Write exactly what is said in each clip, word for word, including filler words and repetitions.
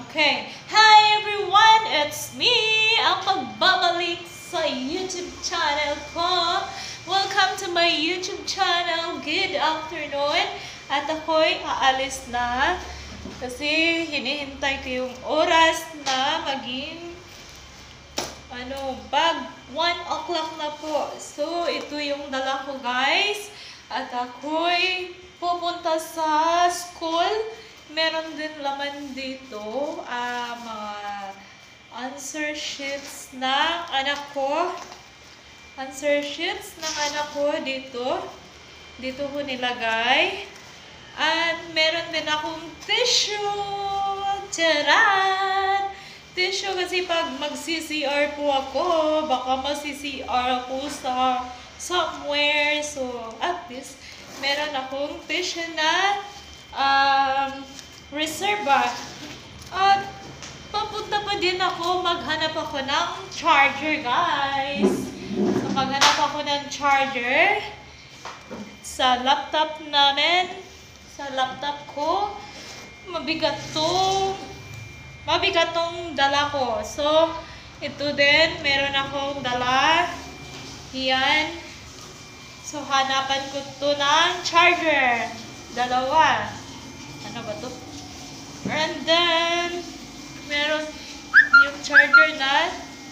Okay. Hi everyone! It's me! Ang pagbabalik sa YouTube channel ko. Welcome to my YouTube channel. Good afternoon. At ako'y aalis na kasi hinihintay ko yung oras na maging ano, bag one o'clock na po. So, ito yung dala ko guys. At ako'y pupunta sa school. Meron din laman dito, uh, mga answer sheets ng anak ko. Answer sheets ng anak ko dito. Dito ko nilagay. At meron din akong tissue. Tcharan! Tissue kasi pag mag-C C R po ako, baka mag-C C R ako sa somewhere. So, at least, meron akong tissue na um, reserva. At papunta pa din ako, maghanap ako ng charger guys. So maghanap ako ng charger sa laptop namin. Sa laptop ko. Mabigat to. Mabigat tong dala ko. So ito din, meron akong dala. Yan. So hanapan ko to ng charger. Dalawa. Ano ba to? And then, meron yung charger na.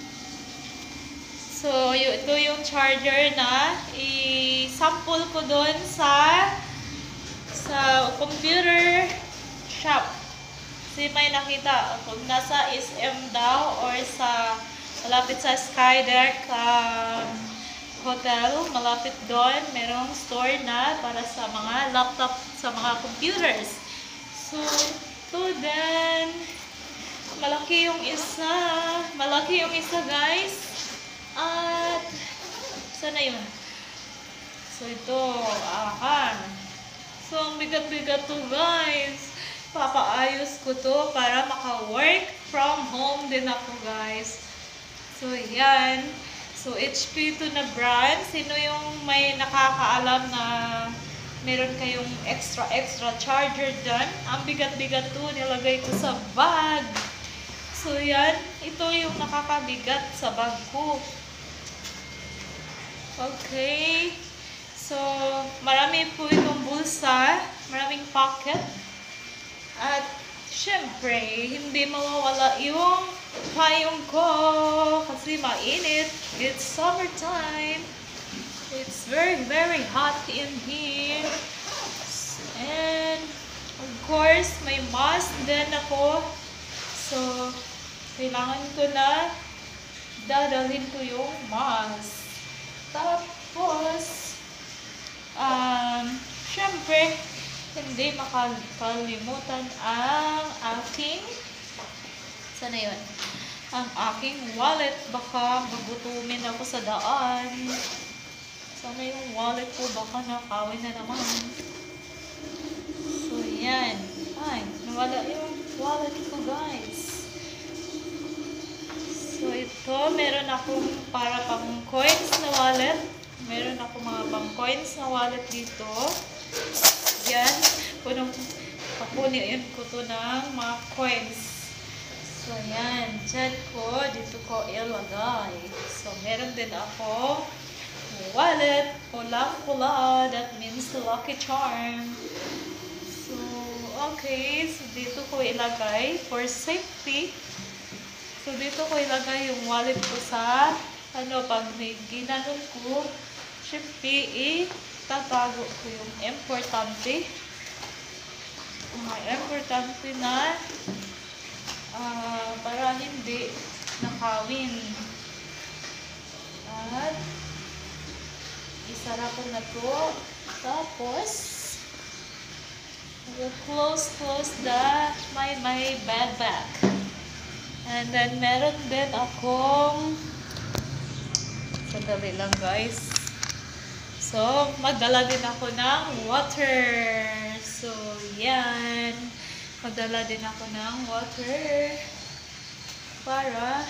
So, ito yung charger na i-sample ko doon sa sa computer shop. Kasi may nakita kung nasa S M daw or sa malapit sa Skydeck um, hotel, malapit doon, merong store na para sa mga laptop, sa mga computers. So, ito din. Malaki yung isa. Malaki yung isa, guys. At, sana yun? So, ito. Aha. So, ang bigat-bigat to, guys. Papaayos ko to para maka-work from home din ako, guys. So, yan. So, H P to na brand. Sino yung may nakakaalam na meron kayong extra extra charger dyan? Ang bigat-bigat to, nilagay ko sa bag. So, yan. Ito yung nakakabigat sa bag ko. Okay. So, marami po itong bulsa. Maraming pocket. At, syempre, hindi mawawala yung payong ko. Kasi mainit. It's summertime. It's very, very hot in here. And, of course, may mask din ako. So, kailangan ko na dadalhin ko yung mask. Tapos, um, syempre, hindi makalimutan ang aking, sana yun? Ang aking wallet. Baka magutumin ako sa daan. Sana yung wallet ko, baka nakawin na naman. So, yan. Ay, nawala yung wallet ko, guys. So, ito, meron akong para pang coins na wallet. Meron akong mga pang coins na wallet dito. Yan. Punong, kapunin ko to ng mga coins. So, yan. Diyan ko, dito ko ilagay. So, meron din ako wallet, pulang-pula, that means lucky charm. So, okay, so dito ko ilagay for safety. So, dito ko ilagay yung wallet ko sa, ano, pag may ginanong ko, syempre, itatago ko yung importante. Mga importante na, uh, para hindi nakawin. At, isara ko na to. Tapos, I will close, close the, my, my bag back. And then, meron din akong, sandali lang guys. So, magdala din ako ng water. So, yan. Magdala din ako ng water. Para,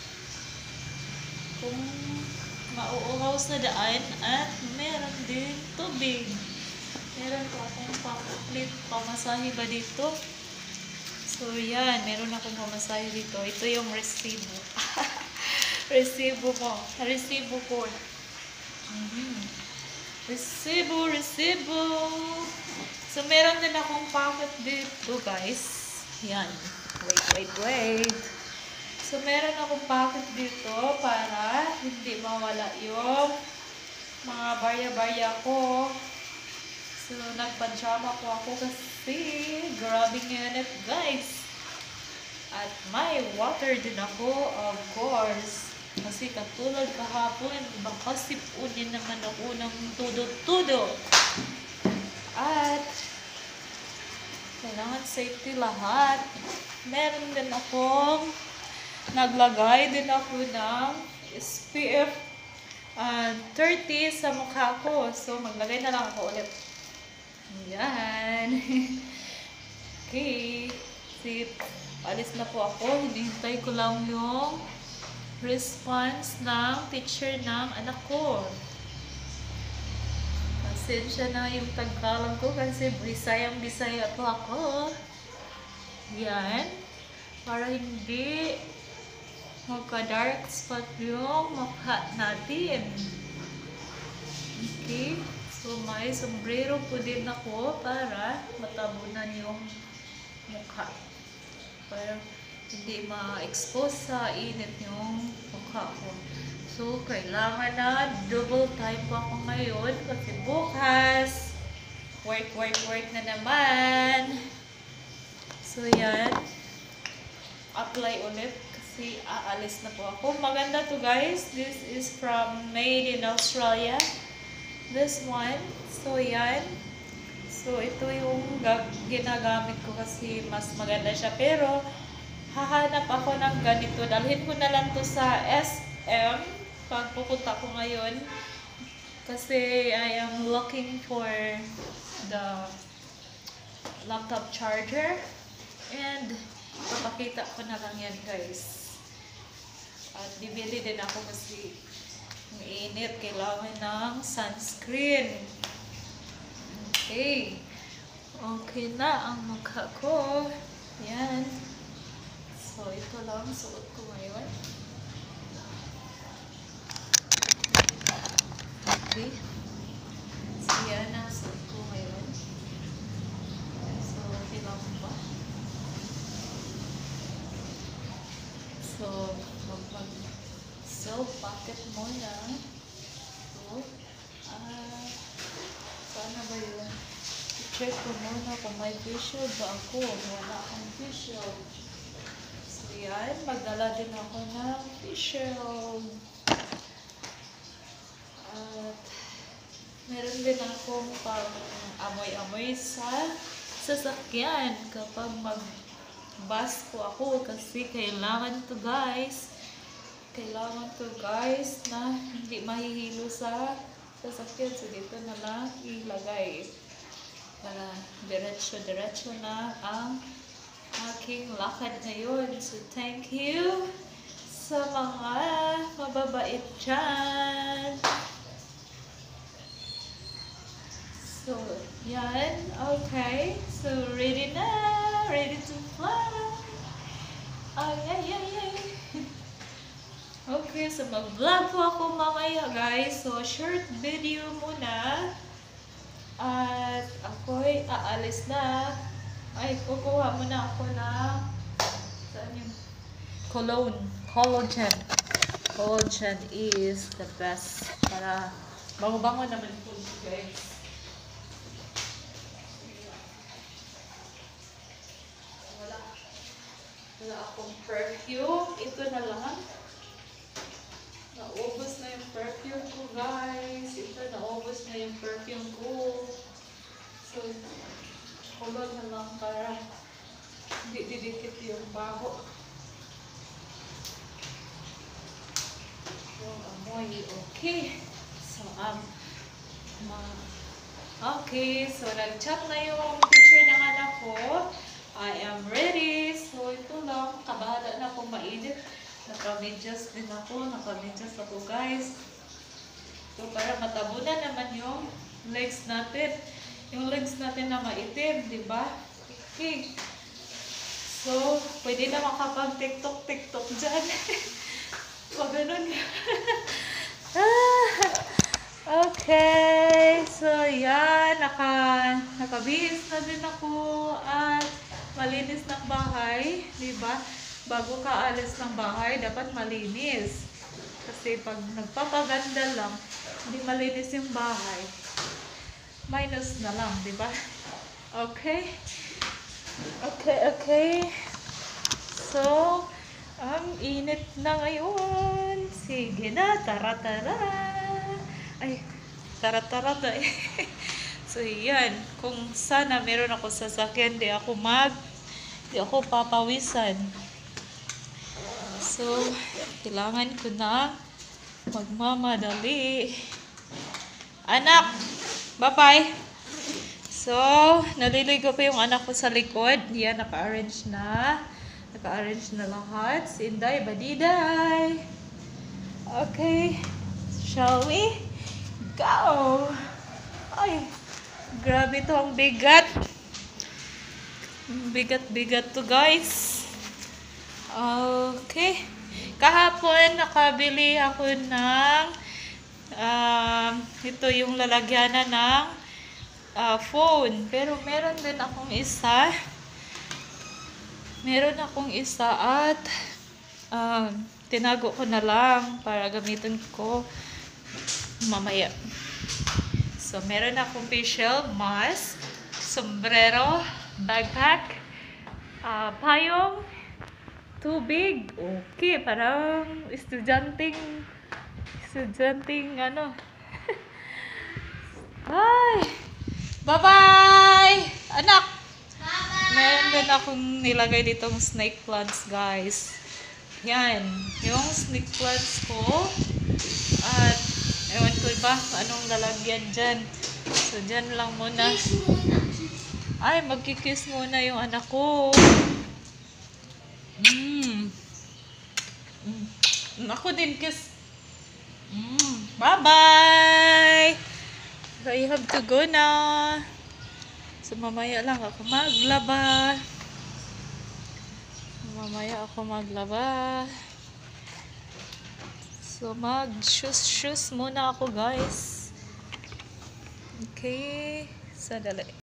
kung mauuhaw sa daan at meron din tubig. Meron pa akong pang-complete pamasahe ba dito? So, yan. Meron akong pamasahe dito. Ito yung resibo. Resibo mo. Resibo ko. Mm-hmm. Resibo, resibo. So, meron din akong packet dito, guys. Yan. Wait, wait, wait. So, meron akong packet dito para hindi mawala yung mga barya-barya ko. So, nagpajama po ako kasi grabe init, guys. At may water din ako, of course. Kasi katulad kahapon, baka sipunin naman ako ng tudo-tudo. At kailangan safety lahat. Meron din akong naglagay din ako ng S P F uh, thirty sa mukha ko. So, maglagay na lang ako ulit. Yan. Okay. See, alis na po ako. Hinihintay ko lang yung response ng teacher ng anak ko. Pasensya na yung tagkalang ko kasi Bisayang-Bisaya po ako. Yan. Para hindi magka-dark spot yung mukha natin. Okay. So, may sombrero po din ako para matabunan yung mukha. Para hindi ma-expose sa init yung mukha ko. So, kailangan na double time pa ako ngayon kasi bukas work, work, work na naman. So, yan. Apply ulit kasi aalis na po ako. Maganda to, guys. This is from Made in Australia. This one. So, yan. So, ito yung ginagamit ko kasi mas maganda siya. Pero, hahanap ako ng ganito. Dalhin ko na lang to sa S M pag pupunta ko ngayon. Kasi, I am looking for the laptop charger. And, papakita ko na lang yan, guys. At, bibili din ako kasi mainit, kailangan ng sunscreen. Okay. Okay na ang mukha ko. Yan. So, ito lang suot ko ngayon. Okay. So, yan ang suot ko ngayon. So, okay lang ba? So, mag-mag self-packet muna. So, ah, sana ba yun? I-check ko muna kung may facial ba ako. Wala akong facial. So, yan. Magdala din ako ng facial. At, meron din akong pang amoy-amoy sa sasakyan kapag mag-bus ko ako kasi kailangan to, guys. Kailangan to, guys, na hindi mahihilo sa sasakyan. So, dito na lang ilagay para diretso-diretso na ang aking lakad ngayon. So, thank you sa mga mababait dyan. So, yan. Okay. So, ready na. Ready to fly. Ay, ay, ay, ay. Okay, so mag-vlog po ako mamaya, guys. So, short video muna. At ako'y aalis na. Ay, kukuha muna ako na saan yung cologne. Collagen. Collagen is the best. Para bango-bango naman po, guys. Wala. Wala akong perfume. Ito na lang. Naubos na yung perfume ko, guys. Ito, naubos na yung perfume ko. So, kulot na lang para hindi didikit yung baho. Yung amoy, okay. So, um, ma okay. So, nag-chat na yung teacher ng anak ko. I am ready. So, ito lang. Kabahala na kung mainit. Naka-medyas din ako. Naka-medyas ako, guys. So, para matabunan naman yung legs natin. Yung legs natin na maitim, di ba? Okay. So, pwede na makapag-tiktok-tiktok dyan. O, ganun. Ah, okay. So, yan. Naka, nakabihis na din ako. At malinis ng bahay. Diba? Bago ka alis ng bahay, dapat malinis. Kasi pag nagpapaganda lang, hindi malinis yung bahay. Minus na lang, diba? Okay? Okay, okay. So, ang init na ngayon. Sige na, tara-tara. Ay, tara-tara na eh. So, yan. Kung sana meron ako sasakyan, di ako mag, di ako papawisan. So, kailangan ko na magmamadali. Anak, bye-bye. So, naliligo pa yung anak ko sa likod. Yan, naka-arrange na. Naka-arrange na lahat. Si Inday, Badiday. Okay. Shall we go? Ay, grabe to ang bigat. Bigat-bigat to, guys. Okay. Kahapon, nakabili ako ng um, ito yung lalagyanan ng uh, phone. Pero meron din akong isa. Meron akong isa at um, tinago ko na lang para gamitin ko mamaya. So, meron akong facial mask, sombrero, backpack, uh, payong, tubig. Okay, parang estudyanteng estudyanteng ano. Ay! Bye-bye! Anak! Bye-bye! Meron din akong nilagay ditong snake plants, guys. Yan. Yung snake plants ko. At, ewan ko ba, anong lalagyan dyan. So, dyan lang muna. Ay, magkikiss muna yung anak ko. Mm. Mm. Ako din, kiss. Mm. Bye-bye! So, I have to go na. So, mamaya lang ako maglaba. Mamaya ako maglaba. So, mag-shoes-shoes muna ako, guys. Okay. Sadali.